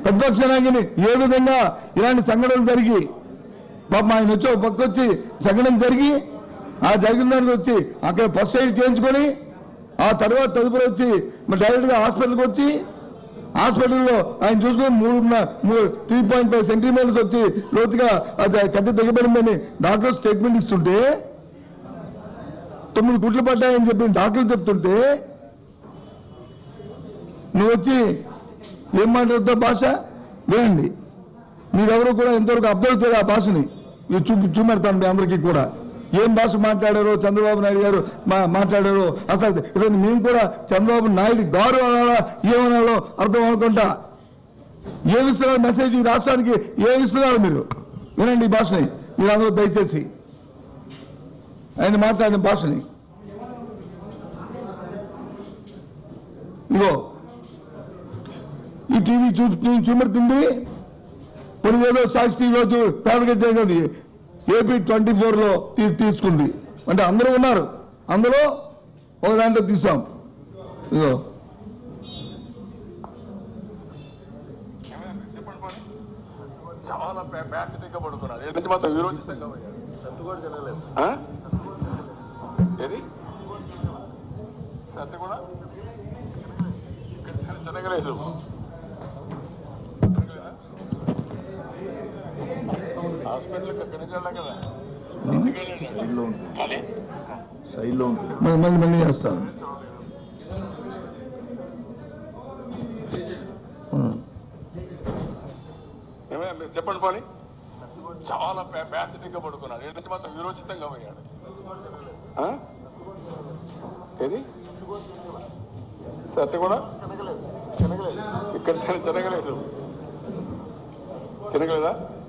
ప్రతిపక్ష నాయకుని ఏ విధంగా ఇలాంటి సంఘటనలు జరిగి పాపం ఆయన వచ్చి ఒక పక్క వచ్చి సంఘటన జరిగి ఆ జరిగిన దానికి వచ్చి అక్కడ ఫస్ట్ ఎయిడ్ చేయించుకొని ఆ తర్వాత తదుపరి వచ్చి డైరెక్ట్ గా హాస్పిటల్కి వచ్చి హాస్పిటల్లో ఆయన చూసుకొని 3.5 సెంటీమీటర్స్ వచ్చి లోతుగా అది కట్టి దిగబడిందని డాక్టర్ స్టేట్మెంట్ ఇస్తుంటే 9 కుట్లు పడ్డాయని చెప్పి డాక్టర్లు చెప్తుంటే నువ్వు వచ్చి ఏం మాట్లాడుతావు భాష వినండి. మీరెవరు కూడా ఎంతవరకు అబ్జర్వ్ చేయరు ఆ భాషని. మీరు చూపెడతాను మీ అందరికీ కూడా ఏం భాష మాట్లాడారో చంద్రబాబు నాయుడు గారు మాట్లాడారో. అసలు ఇవన్నీ మేము కూడా చంద్రబాబు నాయుడు గారు అనాలా ఏమనాలో అర్థం అనుకుంటా. ఏమిస్తున్నారు మెసేజ్ ఈ రాష్ట్రానికి, ఏమిస్తున్నారు మీరు వినండి ఈ భాషని. మీరు అందరూ దయచేసి ఆయన మాట్లాడిన భాషని ఇగో ఈ టీవీ చూపెడుతుంది. కొన్ని ఏదో సాక్షి రోజు పేపర్గా జరిగింది ఏపీ 24లో తీసుకుంది అంటే అందరూ ఉన్నారు, అందులో ఒక దాంట్లో తీసాం. ఇదో చాలా బ్యాక్గా పడుకున్నారు. ఏడు నుంచి మాత్రం విరోచితంగా ఏది సత్య కూడా చెనగలేదు. హాస్పిటల్కి అక్కడి నుంచి వెళ్ళాం కదా, సైడ్లో మళ్ళీ చేస్తాను. చెప్పండి పోనీ. చాలా బ్యాక్గా పడుకున్నాడు. ఏడు నుంచి మాత్రం విరోచితంగా పోయాడు. ఏది సత్య కూడా ఇక్కడ చెనగలేదు. చెనగలేదా?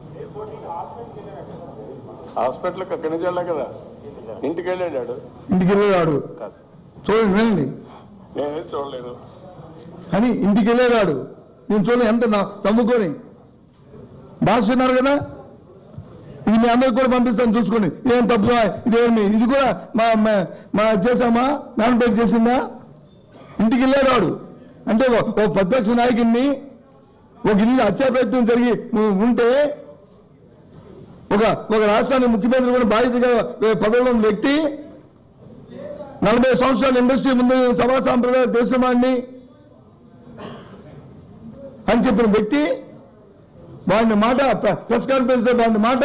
హాస్పిటల్కి అక్కడి నుంచి వెళ్ళా కదా, ఇంటికి వెళ్ళాడు. ఇంటికి వెళ్ళేవాడు చూడండి వినండి. నేనేం చూడలేదు అని ఇంటికి వెళ్ళేవాడు. నేను చూడలేదు. ఎంత తమ్ముకొని భాషన్నారు కదా, ఇది మీ అందరికి కూడా పంపిస్తాను చూసుకోండి. ఏం తప్పు ఇదేమి, ఇది కూడా మా చేసామా, మ్యానిపులేట్ చేసిందా? ఇంటికి వెళ్ళేవాడు అంటే ఒక ప్రతిపక్ష నాయకుడిని ఒక ఇల్లు హత్యా ప్రయత్నం జరిగి ఉంటే ఒక రాష్ట్రానికి ముఖ్యమంత్రి కూడా బాధ్యతగా పదవిలో ఉన్న వ్యక్తి 40 సంవత్సరాల ఇండస్ట్రీ ముందు సభా సాంప్రదాయ దేశమాన్ని అని చెప్పిన వ్యక్తి వాడిని మాట ప్రెస్ కాన్ఫరెన్స్ లో వాడిని మాట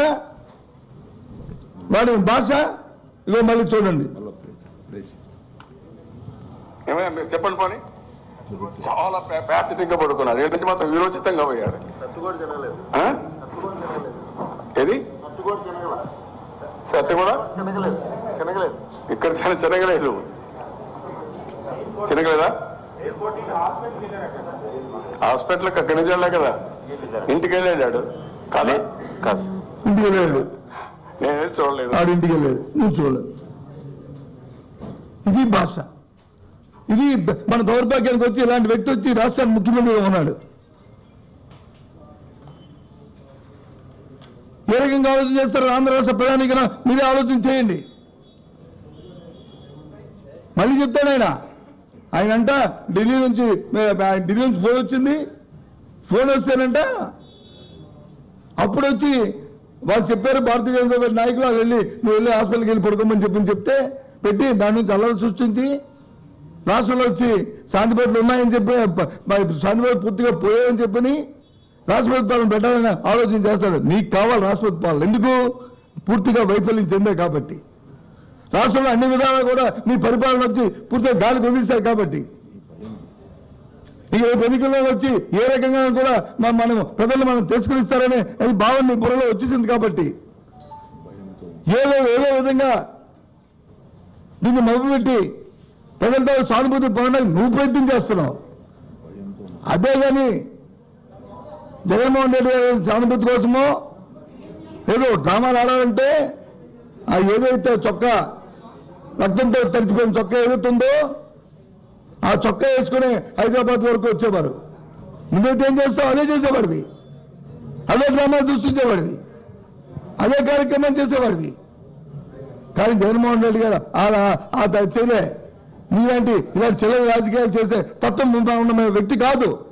వాడి భాష ఇగో మళ్ళీ చూడండి. చెప్పండి పోనీ. చాలా బ్యాక్గా పడుకున్నారు. ఏడు నుంచి మాత్రం విరోచితంగా పోయాడు. ఏది సత్య కూడా ఇక్కడ చెనగలేదు. చెనగలేదా? హాస్పిటల్కి అక్కడి నుంచి వెళ్ళా కదా, ఇంటికి వెళ్ళాడు. కానీ కాదు, ఇంటికి వెళ్ళాడు. నేనేం చూడలేదు. ఆడు ఇంటికి వెళ్ళాడు, నువ్వు చూడలేదు. ఇది భాష. ఇది మన దౌర్భాగ్యానికి వచ్చి ఇలాంటి వ్యక్తి వచ్చి రాష్ట్రానికి ముఖ్యమంత్రిగా ఉన్నాడు. ఏ రకంగా ఆలోచన చేస్తారు ఆంధ్ర రాష్ట్ర ప్రధానిగా మీరే ఆలోచన చేయండి. మళ్ళీ చెప్తాడు ఆయన అంట ఢిల్లీ నుంచి ఫోన్ వచ్చింది. ఫోన్ వస్తేనంట అప్పుడు వచ్చి వాళ్ళు చెప్పారు భారతీయ జనతా పార్టీ నాయకులు నువ్వు వెళ్ళి హాస్పిటల్కి వెళ్ళి పడుకోమని చెప్తే పెట్టి దాని నుంచి అల్లరి సృష్టించి రాష్ట్రంలో వచ్చి శాంతిపేటలు ఉన్నాయని చెప్పి శాంతిపేట పూర్తిగా పోయాయని చెప్పని రాష్ట్రపతి పాలన పెట్టాలని ఆలోచన చేస్తాడు. నీకు కావాలి రాష్ట్రపతి పాలన. ఎందుకు? పూర్తిగా వైఫల్యం చెందే కాబట్టి. రాష్ట్రంలో అన్ని విధాలు కూడా నీ పరిపాలన వచ్చి పూర్తిగా గాలికి వదిలిస్తాయి కాబట్టి. ఇక ఎన్నికల్లో వచ్చి ఏ రకంగా కూడా మనం ప్రజలు మనం తిరస్కరిస్తారనే అది భావన నీ బుర్రలో వచ్చేసింది కాబట్టి ఏదో విధంగా దీన్ని మభ్యపెట్టి ప్రజలతో సానుభూతి పొందడానికి నువ్వు ప్రయత్నం చేస్తున్నావు. అదే కానీ జగన్మోహన్ రెడ్డి గారి సానుభూతి కోసమో ఏదో డ్రామాలు ఆడాలంటే ఆ ఏదైతే చొక్కా రక్తంతో తడిచిపోయిన చొక్కా ఏదైతుందో ఆ చొక్కా వేసుకుని హైదరాబాద్ వరకు వచ్చేవారు. నువ్వైతే ఏం చేస్తావు? అదే చేసేవాడివి, అదే డ్రామాలు సృష్టించేవాడివి, అదే కార్యక్రమం చేసేవాడివి. కానీ జగన్మోహన్ రెడ్డి గారు చేయలే. ఇలాంటి చెల్లెల రాజకీయాలు చేసే తత్వం ఉన్న వ్యక్తి కాదు.